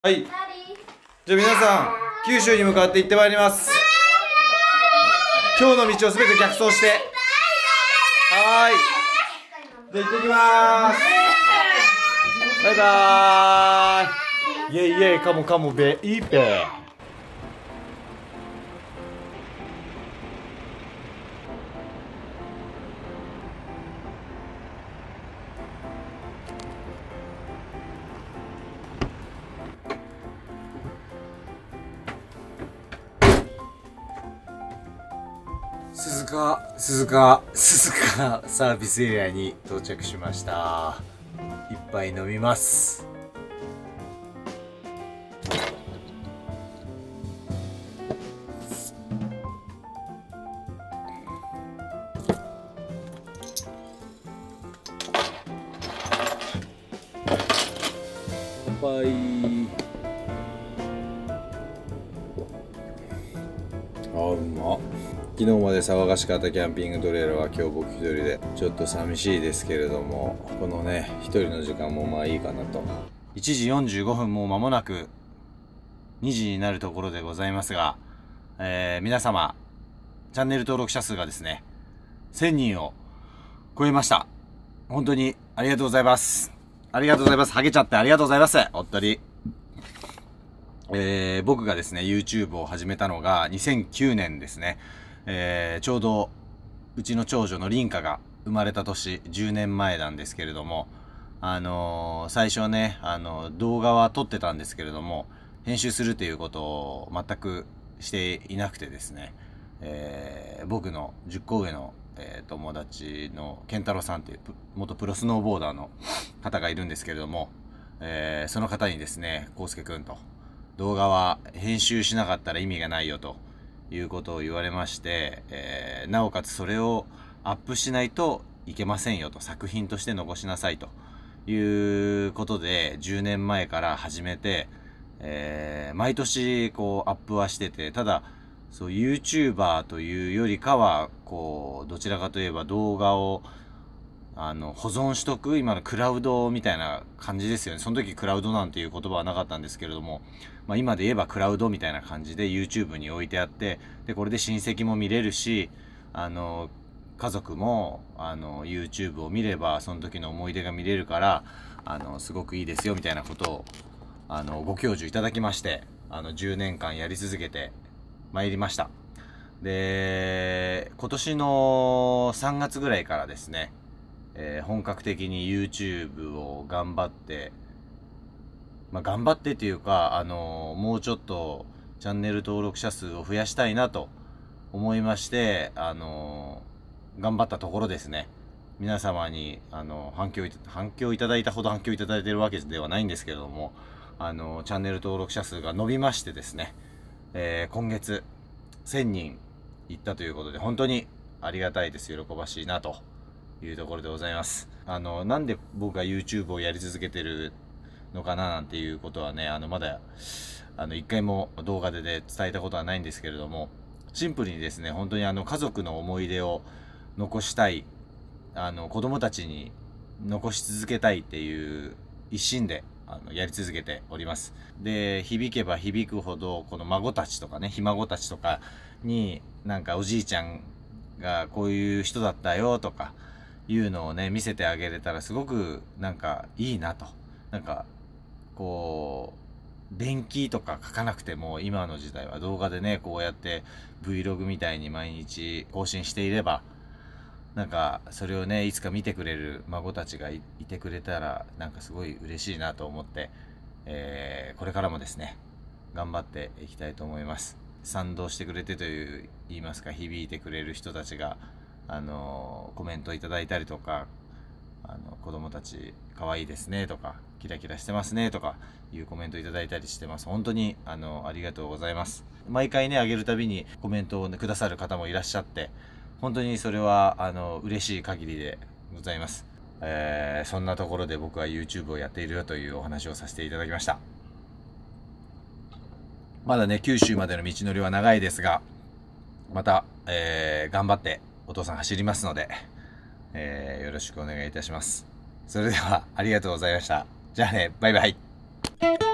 はい。じゃあ皆さん、九州に向かって行ってまいります。今日の道をすべて逆走して。はーい。じゃあ行ってきまーす。バイバーイ。イェイイェイ、カモカモベイベー。鈴鹿サービスエリアに到着しました。一杯飲みます。乾杯。うまっ。昨日まで騒がしかったキャンピングトレーラーは今日僕一人でちょっと寂しいですけれども、このね一人の時間もまあいいかなと。1時45分、もう間もなく2時になるところでございますが、皆様チャンネル登録者数がですね1000人を超えました。本当にありがとうございます。ありがとうございます。ハゲちゃってありがとうございます。本当に。僕がですね YouTube を始めたのが2009年ですね。ちょうどうちの長女の凛花が生まれた年、10年前なんですけれども、最初はね動画は撮ってたんですけれども、編集するということを全くしていなくてですね、僕の10個上の、友達の健太郎さんという元プロスノーボーダーの方がいるんですけれども、その方にですね、康介くんと、動画は編集しなかったら意味がないよということを言われまして、なおかつそれをアップしないといけませんよと、作品として残しなさいということで10年前から始めて、毎年こうアップはしてて、ただそう YouTuber というよりかはこうどちらかといえば動画を保存しとく、今のクラウドみたいな感じですよね。その時クラウドなんていう言葉はなかったんですけれども、今で言えばクラウドみたいな感じで YouTube に置いてあって、でこれで親戚も見れるし、家族もYouTube を見ればその時の思い出が見れるから、すごくいいですよみたいなことをご教授いただきまして、10年間やり続けてまいりました。で今年の3月ぐらいからですね、本格的に YouTube を頑張って、頑張ってっていうか、もうちょっとチャンネル登録者数を増やしたいなと思いまして、頑張ったところですね、皆様に反響いただいたほど反響いただいているわけではないんですけれども、チャンネル登録者数が伸びましてですね、今月1000人いったということで、本当にありがたいです。喜ばしいなというところでございます。なんで僕が YouTube をやり続けてるのかななんていうことはね、まだ一回も動画で伝えたことはないんですけれども、シンプルにですね、本当に家族の思い出を残したい、子供たちに残し続けたいっていう一心でやり続けております。で響けば響くほど、この孫たちとかね、ひ孫たちとかになんかおじいちゃんがこういう人だったよとかいうのをね見せてあげれたら、すごくなんかいいなと。なんかこう伝記とか書かなくても、今の時代は動画でねこうやって Vlog みたいに毎日更新していれば、なんかそれをねいつか見てくれる孫たちが いてくれたら、なんかすごい嬉しいなと思って、これからもですね頑張っていきたいと思います。賛同してくれてという言いますか、響いてくれる人たちがコメントいただいたりとか、子供たち可愛いですねとか、キラキラしてますねとかいうコメントいただいたりしてます。本当にありがとうございます。毎回ねあげるたびにコメントを、くださる方もいらっしゃって、本当にそれは嬉しい限りでございます。そんなところで僕は YouTube をやっているよというお話をさせていただきました。まだね九州までの道のりは長いですが、また、頑張ってお父さん走りますので、よろしくお願いいたします。それではありがとうございました。じゃあね、バイバイ。